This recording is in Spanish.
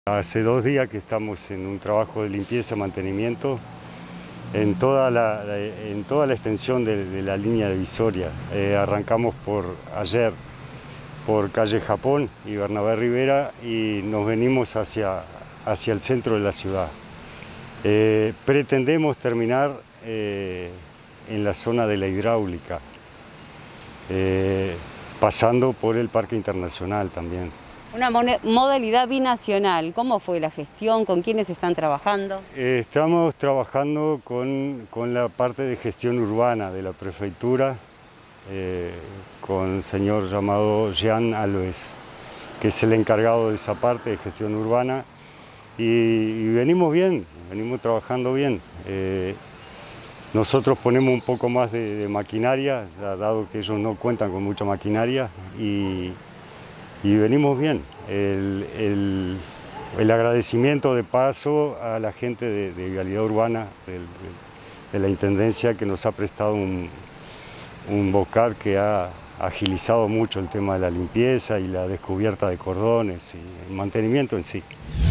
Hace 2 días que estamos en un trabajo de limpieza y mantenimiento en toda la extensión de la línea divisoria. Arrancamos ayer por calle Japón y Bernabé Rivera y nos venimos hacia el centro de la ciudad. Pretendemos terminar en la zona de la hidráulica, pasando por el Parque Internacional también. Una modalidad binacional. ¿Cómo fue la gestión? ¿Con quiénes están trabajando? Estamos trabajando con la parte de gestión urbana de la prefectura, con un señor llamado Jean Alves, que es el encargado de esa parte de gestión urbana, y venimos bien, venimos trabajando bien. Nosotros ponemos un poco más de maquinaria, dado que ellos no cuentan con mucha maquinaria, y venimos bien. El agradecimiento de paso a la gente de Vialidad Urbana, de la Intendencia, que nos ha prestado un BOCAD que ha agilizado mucho el tema de la limpieza y la descubierta de cordones y el mantenimiento en sí.